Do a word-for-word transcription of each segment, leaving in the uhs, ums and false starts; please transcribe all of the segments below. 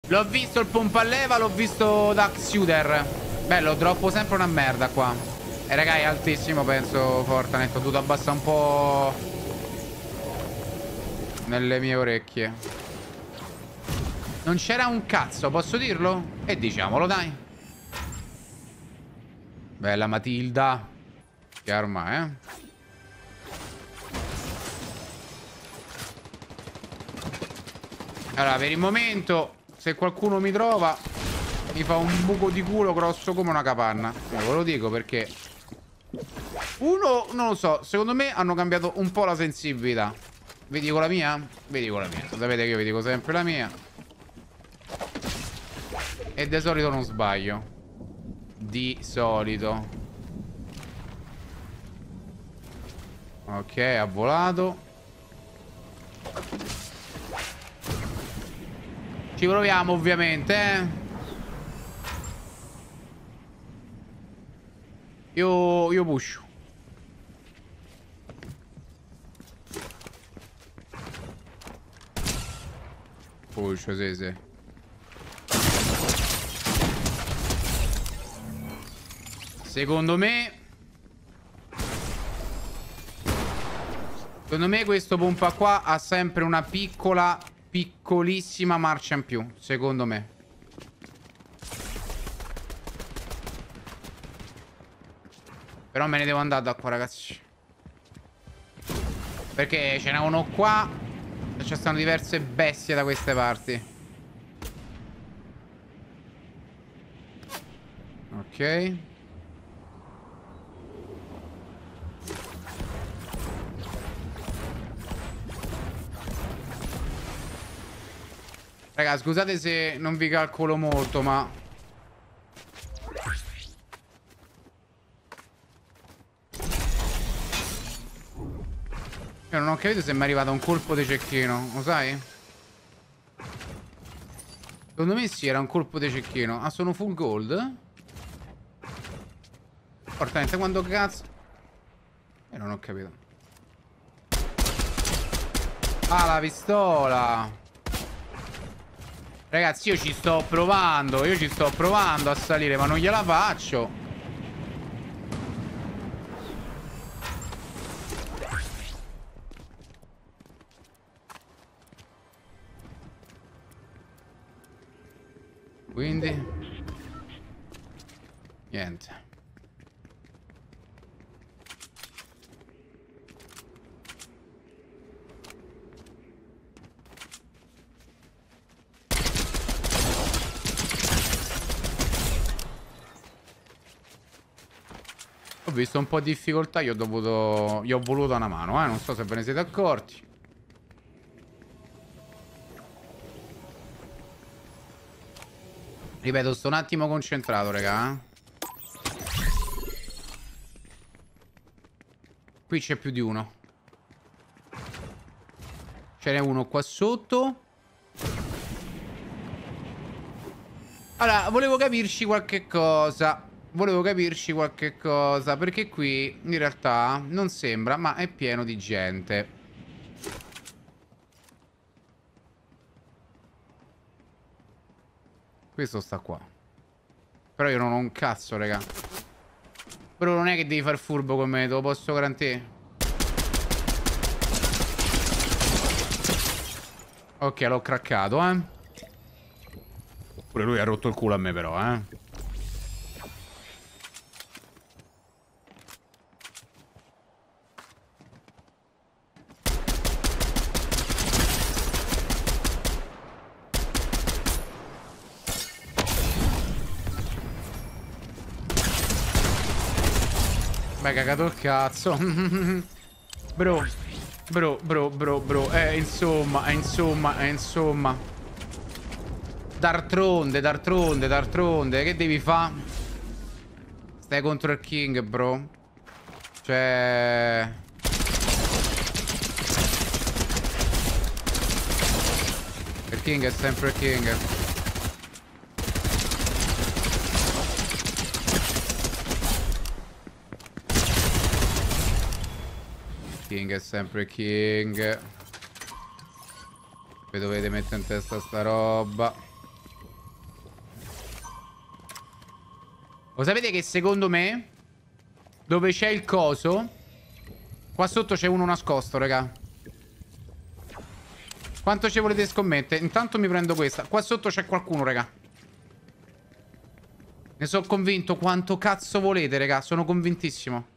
L'ho visto il pompa a leva, l'ho visto da Xuder. Bello, droppo sempre una merda qua. E raga, è altissimo, penso, Fortnite. Ho dovuto abbassare un po' nelle mie orecchie. Non c'era un cazzo, posso dirlo? E diciamolo, dai. Bella Matilda. Che arma, eh? Allora, per il momento, se qualcuno mi trova, mi fa un buco di culo grosso come una capanna. Eh, ve lo dico perché... Uno, non lo so, secondo me hanno cambiato un po' la sensibilità. Vi dico la mia? Vi dico la mia. Sapete che io vi dico sempre la mia. E di solito non sbaglio. Di solito. Ok, ha volato. Ci proviamo ovviamente, eh. Io, io pusho. Pusho, sì, sì. Secondo me... Secondo me questo pompa qua ha sempre una piccola, piccolissima marcia in più. Secondo me. Però me ne devo andare da qua, ragazzi. Perché ce n'è uno qua e ci stanno diverse bestie da queste parti. Ok. Raga, scusate se non vi calcolo molto, ma... Io non ho capito se mi è arrivato un colpo di cecchino, lo sai? Secondo me sì, era un colpo di cecchino. Ah, sono full gold? Fortamente, quando cazzo... Io non ho capito. Ah, la pistola! Ragazzi, io ci sto provando. Io ci sto provando a salire, ma non gliela faccio. Quindi niente. Ho visto un po' di difficoltà. Io ho dovuto... Gli ho voluto una mano, eh. Non so se ve ne siete accorti. Ripeto, sto un attimo concentrato, raga. Qui c'è più di uno. Ce n'è uno qua sotto. Allora, volevo capirci qualche cosa. Volevo capirci qualche cosa. Perché qui, in realtà, non sembra, ma è pieno di gente. Questo sta qua. Però io non ho un cazzo, raga. Però non è che devi far furbo con me, te lo posso garantire. Ok, l'ho craccato, eh. Pure lui ha rotto il culo a me, però, eh. Beh, cagato il cazzo. Bro, bro, bro, bro, bro. Eh, insomma, eh, insomma, eh, insomma. D'altronde, d'altronde, d'altronde. Che devi fare? Stai contro il King, bro. Cioè... Il King è sempre il King. King è sempre King. Vi dovete mettere in testa sta roba. Lo sapete che secondo me, dove c'è il coso, qua sotto c'è uno nascosto, raga. Quanto ci volete scommettere? Intanto mi prendo questa. Qua sotto c'è qualcuno, raga. Ne sono convinto. Quanto cazzo volete, raga? Sono convintissimo.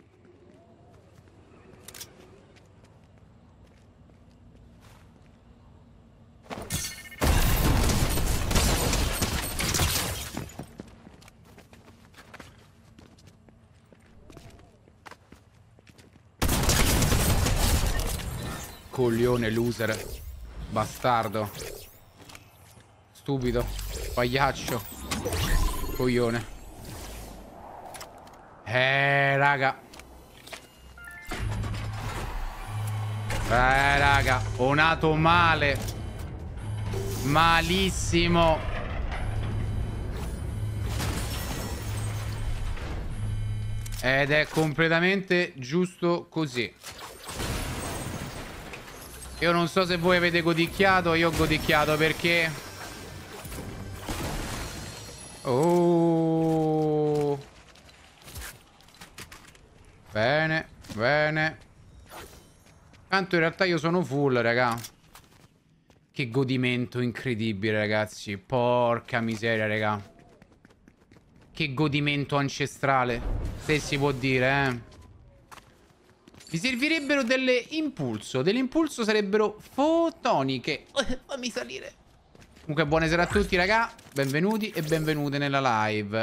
Coglione, loser. Bastardo. Stupido. Pagliaccio. Coglione. Eh, raga. Eh, raga. Ho nato male. Malissimo. Ed è completamente giusto così. Io non so se voi avete godicchiato. Io ho godicchiato perché... Oh. Bene, bene. Tanto in realtà io sono full, raga. Che godimento incredibile, ragazzi. Porca miseria, raga. Che godimento ancestrale, se si può dire, eh. Mi servirebbero delle impulso. Delle impulso sarebbero fotoniche. Fammi salire. Comunque buonasera a tutti, raga. Benvenuti e benvenute nella live.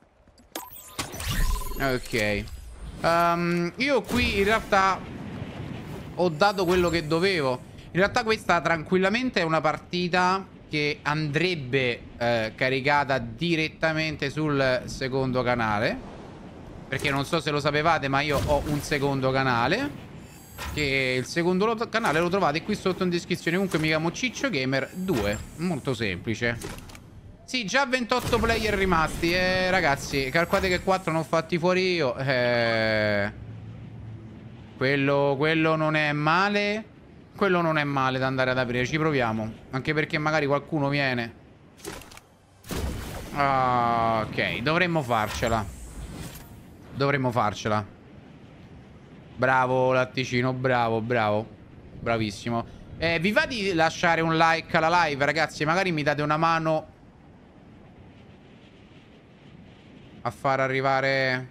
Ok. um, Io qui in realtà ho dato quello che dovevo. In realtà questa tranquillamente è una partita che andrebbe eh, caricata direttamente sul secondo canale. Perché non so se lo sapevate, ma io ho un secondo canale. Che il secondo lo canale lo trovate qui sotto in descrizione. Comunque mi chiamo Ciccio Gamer due. Molto semplice. Sì, già ventotto player rimasti. Eh, ragazzi, calcolate che quattro non ho fatti fuori io. Eh, quello, quello non è male. Quello non è male da andare ad aprire. Ci proviamo. Anche perché magari qualcuno viene. Ah, ok, dovremmo farcela. Dovremmo farcela. Bravo latticino, bravo, bravo. Bravissimo. eh, Vi va di lasciare un like alla live, ragazzi? Magari mi date una mano a far arrivare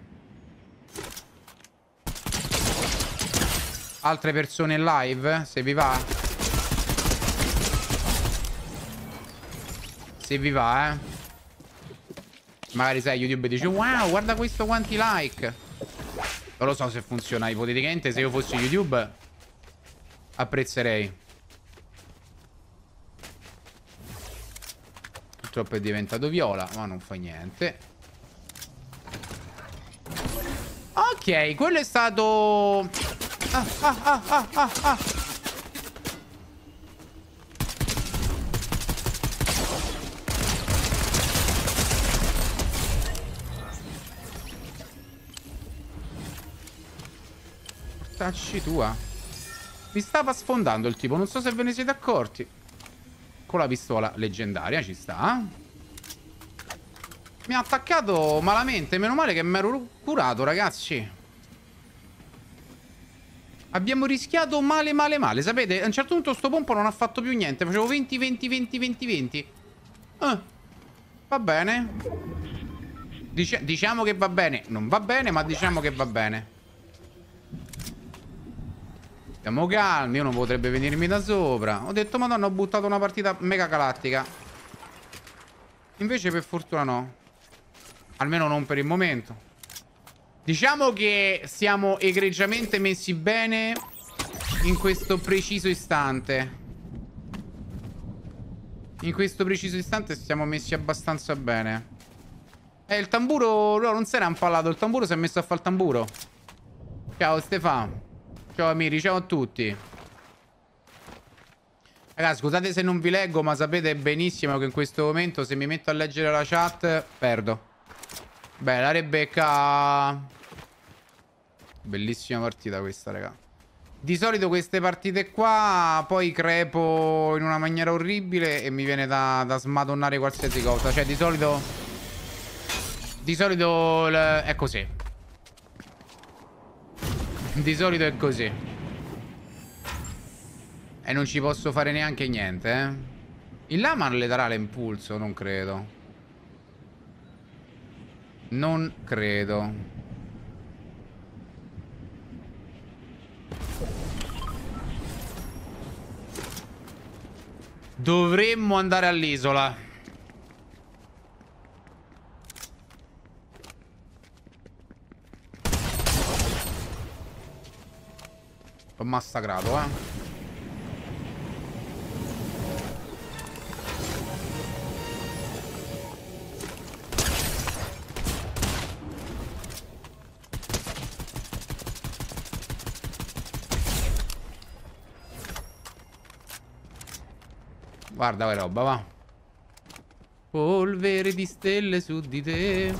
altre persone in live, se vi va. Se vi va, eh. Magari sai, YouTube dice wow, guarda questo quanti like. Non lo so se funziona. Ipoteticamente, se io fossi YouTube apprezzerei. Purtroppo è diventato viola, ma non fa niente. Ok, quello è stato... Ah, ah, ah, ah, ah, ah. Tacci tua. Mi stava sfondando il tipo. Non so se ve ne siete accorti. Con la pistola leggendaria, ci sta. Mi ha attaccato malamente. Meno male che mi ero curato, ragazzi. Abbiamo rischiato male male male. Sapete, a un certo punto sto pompo non ha fatto più niente. Facevo venti venti venti venti venti. eh, Va bene. Dice Diciamo che va bene. Non va bene, ma diciamo che va bene. Stiamo calmi, uno potrebbe venirmi da sopra. Ho detto, madonna, ho buttato una partita mega galattica. Invece per fortuna no. Almeno non per il momento. Diciamo che siamo egregiamente messi bene in questo preciso istante. In questo preciso istante siamo messi abbastanza bene. Eh, il tamburo... No, non si era impallato. Il tamburo si è messo a fare il tamburo. Ciao Stefano. Ciao amici, ciao a tutti. Ragazzi, scusate se non vi leggo, ma sapete benissimo che in questo momento se mi metto a leggere la chat perdo. Beh, la Rebecca. Bellissima partita questa, raga. Di solito queste partite qua poi crepo in una maniera orribile e mi viene da, da smadonnare qualsiasi cosa. Cioè, di solito Di solito è così. Di solito è così. E non ci posso fare neanche niente, eh. Il lama le darà l'impulso, non credo. Non credo. Dovremmo andare all'isola. L'ho massacrato, eh. Guarda che roba, va. Polvere di stelle su di te.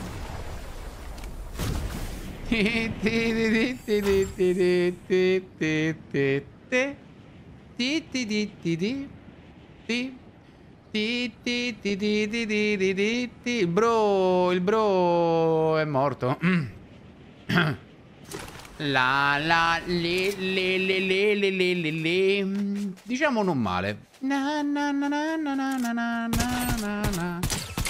Il bro, il bro è morto. La la le le le le le le le le. Diciamo non male. Na na na na na na na na na.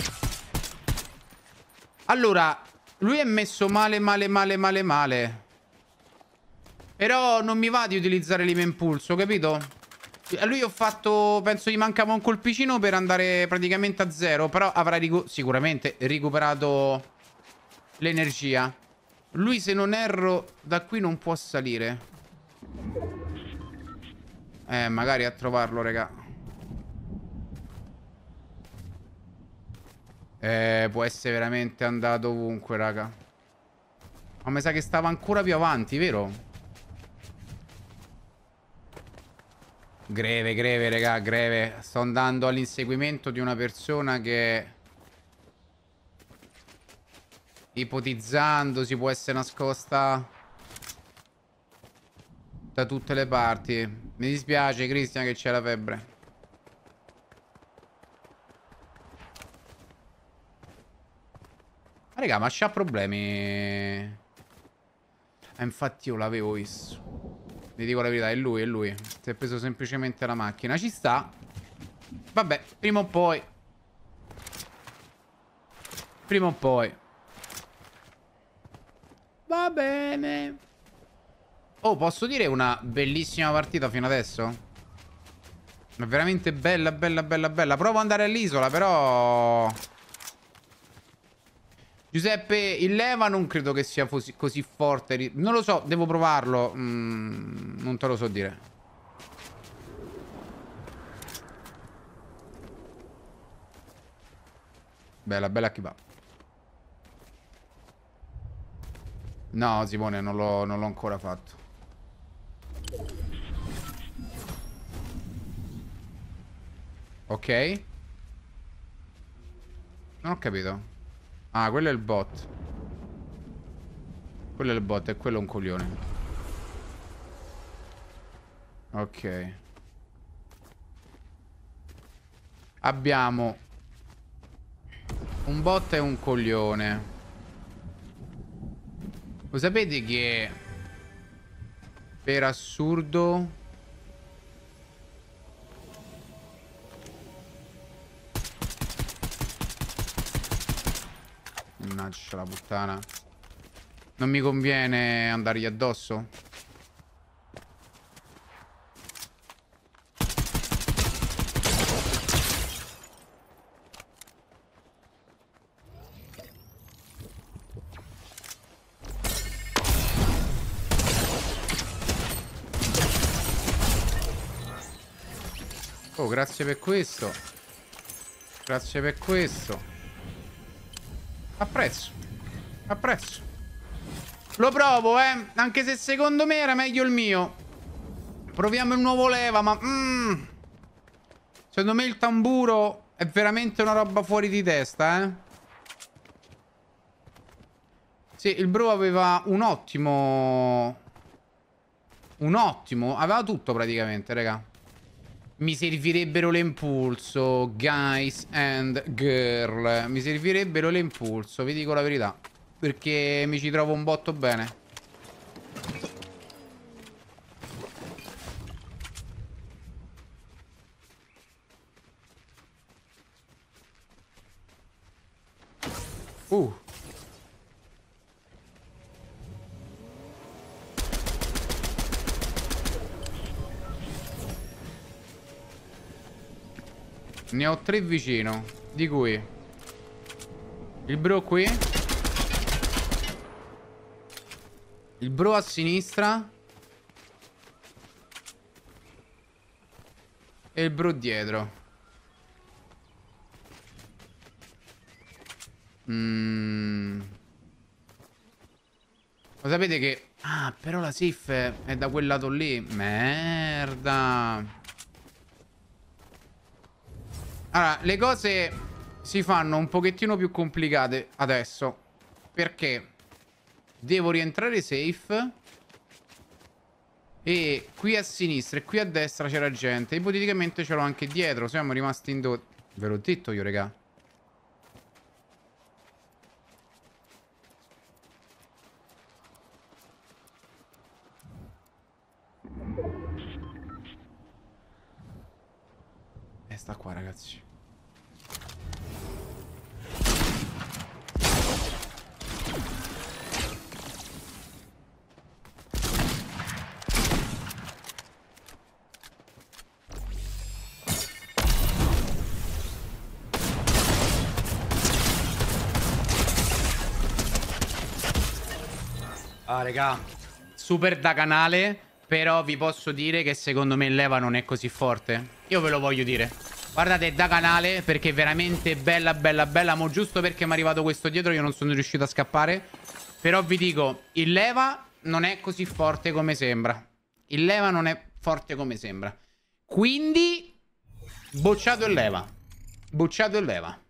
Allora, lui è messo male male male male male. Però non mi va di utilizzare l'I M Impulso, capito? A lui ho fatto, penso gli mancava un colpicino per andare praticamente a zero. Però avrà ricu- sicuramente recuperato l'energia. Lui, se non erro, da qui non può salire. Eh, magari a trovarlo, raga. Eh, può essere veramente andato ovunque, raga. Ma mi sa che stava ancora più avanti, vero? Greve, greve, raga, greve. Sto andando all'inseguimento di una persona che... ipotizzando si può essere nascosta da tutte le parti. Mi dispiace, Christian, che c'è la febbre. Ma raga, ma c'ha problemi. Eh, infatti io l'avevo visto. Vi dico la verità, è lui, è lui. Si è preso semplicemente la macchina. Ci sta. Vabbè, prima o poi. Prima o poi. Va bene. Oh, posso dire una bellissima partita fino adesso? È veramente bella, bella, bella, bella. Provo ad andare all'isola, però... Giuseppe, il leva non credo che sia così, così forte. Non lo so, devo provarlo. Mm, non te lo so dire. Bella, bella chi va. No, Simone, non l'ho non l'ho ancora fatto. Ok. Non ho capito. Ah, quello è il bot. Quello è il bot e quello è un coglione. Ok. Abbiamo un bot e un coglione. Lo sapete che per assurdo mannaggia la puttana, non mi conviene andargli addosso? Oh, grazie per questo. Grazie per questo. Apprezzo. Apprezzo. Lo provo, eh. Anche se secondo me era meglio il mio. Proviamo il nuovo leva, ma... Mm, secondo me il tamburo è veramente una roba fuori di testa, eh. Sì, il bro aveva un ottimo... Un ottimo... Aveva tutto praticamente, raga. Mi servirebbero l'impulso, guys and girl. Mi servirebbero l'impulso, vi dico la verità. Perché mi ci trovo un botto bene. Uh. Ne ho tre vicino, di cui il bro qui, il bro a sinistra e il bro dietro. Mm. Lo sapete che... Ah, però la safe è da quel lato lì. Merda. Allora, le cose si fanno un pochettino più complicate adesso. Perché devo rientrare safe. E qui a sinistra e qui a destra c'era gente. Ipoteticamente ce l'ho anche dietro. Siamo rimasti in due. Ve l'ho detto io, raga. E sta qua, ragazzi. Ah, raga, super da canale, però vi posso dire che secondo me l'Eva non è così forte. Io ve lo voglio dire. Guardate, da canale, perché è veramente bella, bella, bella. Mo' giusto perché mi è arrivato questo dietro io non sono riuscito a scappare. Però vi dico, il Leva non è così forte come sembra. Il Leva non è forte come sembra. Quindi, bocciato il Leva. Bocciato il Leva.